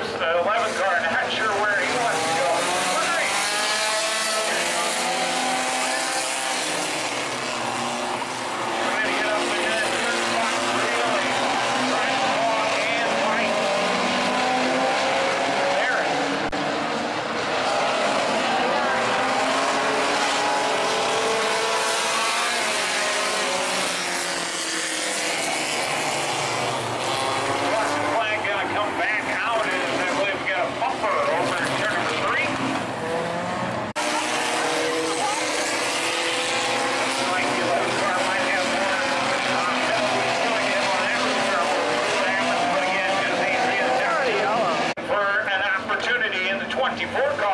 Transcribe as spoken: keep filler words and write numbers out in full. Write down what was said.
goes, the eleven car, not sure where he wants to go. Right. Trying to get up in that third spot, really. Trying to walk and fight. There it is. Boston flag gonna come back out as I believe we got a bumper over in turn number three. Like the eleven car might have more uh, penalties going in on average trouble for Salmon, but again, just Adrian Downey for an opportunity in the twenty-four car.